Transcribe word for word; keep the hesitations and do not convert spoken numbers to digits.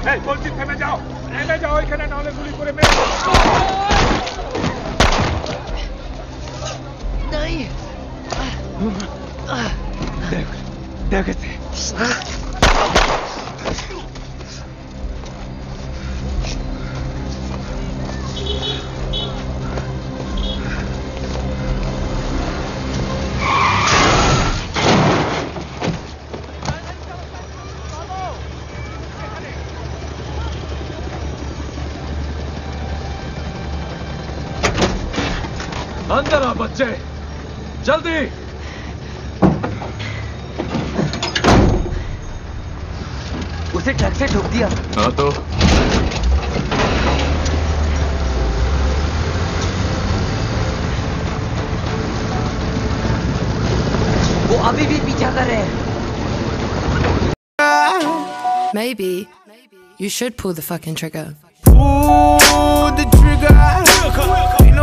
এই বলছি থেমে যাও, থেমে যাও এখানে, নাহলে গুলি করে মেরে দেব। नहीं দেখ দেখেছে। अंदर आ बच्चे, जल्दी। उसे ट्रक से ठोक दिया। हाँ तो वो अभी भी पीछा कर रहे हैं। Maybe you should pull the fucking trigger. Pull the trigger.